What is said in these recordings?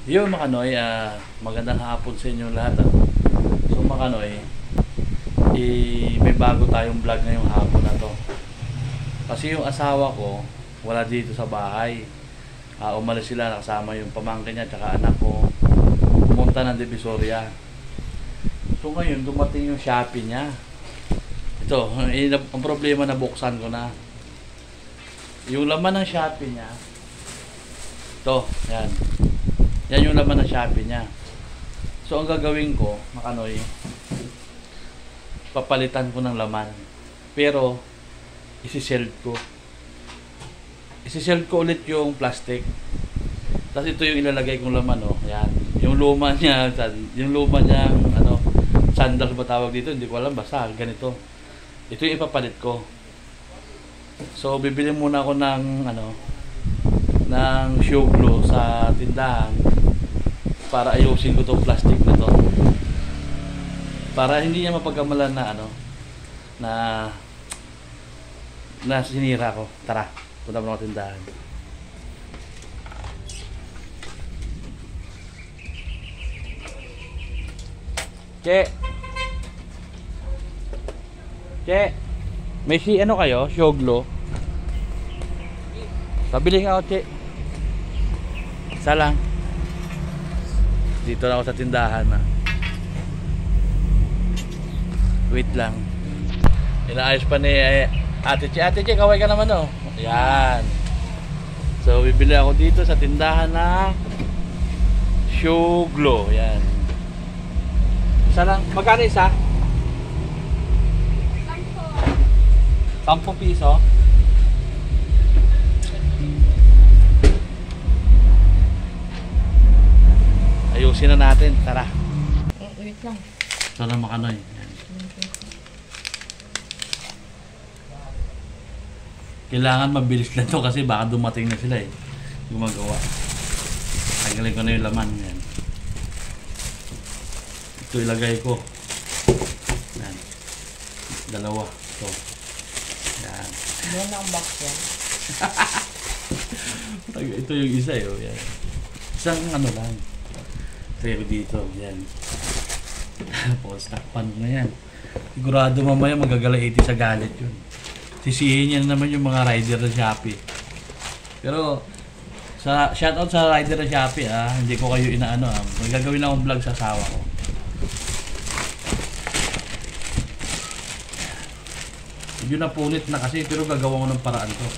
Yo mga Kanoy, magandang hapon sa inyo lahat. So mga Kanoy, may bago tayong vlog ngayong hapon na to. Kasi yung asawa ko, wala dito sa bahay. Umalis sila, nakasama yung pamangkin niya at anak ko. Pumunta ng Divisoria. So ngayon, dumating yung Shopee niya. Ito, ang problema na buksan ko na. Yung laman ng Shopee niya, ito, yan. Yan yung laman ng Shopee niya. So ang gagawin ko, mga Kanoy, papalitan ko ng laman. Pero isi-shelf ko. Isi-shelf ko ulit yung plastic. Tapos ito yung ilalagay kong laman, oh. Yan. Yung luma niya, sandals ba tawag dito? Hindi ko alam, basta ganito. Ito yung ipapalit ko. So bibili muna ako ng shoe glue sa tindahan para ayusin ko tong plastic na to, para hindi niya mapagkamalan na sinira ko. Tara, punta mo ng tindahan. Che, may kayo? Shoe glue? Pabili nga ako, Che. Isa lang. Dito na ako sa tindahan na. Wait lang. Inaayos pa ni Ate Che. Ate Che, kaway ka naman, oh. Ayan. So bibili ako dito sa tindahan na shoe glue. Ayan. Isa lang. Magkano isa? 10 piso. Ayusin na natin, tara. Wait lang. Ito na mga Kanoy. Kailangan mabilis lang to kasi baka dumating na sila gumagawa. Tanggalin ko na yung laman. Yan. Ito ilagay ko. Yan. Dalawa. Ito. Yan. Yan ang box yan. Ito yung isa yan. Isang lang. Pero dito, yan. Tapos, takpan mo na yan. Sigurado mamaya magagalaiti sa galit yun. Sisihin niya naman yung mga rider ng Shopee. Pero, shoutout sa rider ng Shopee, hindi ko kayo inaano, Magagawin lang akong vlog sa asawa ko. Medyo napunit na kasi, pero gagawa ko ng paraan to.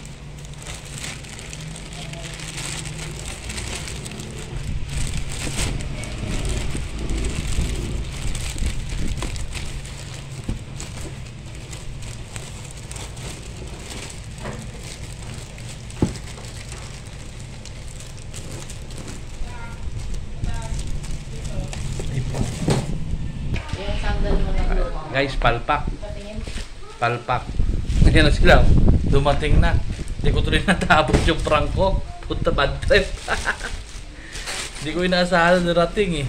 Yung sandal mo na luma. Guys, palpak. Patingin. Palpak. Ayan na sila. Dumating na. Hindi ko tuloy natapos yung prank ko. Puta, bad trip. Hindi ko inaasahan na darating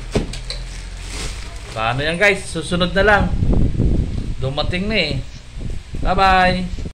Paano yan guys? Susunod na lang. Dumating na Bye bye.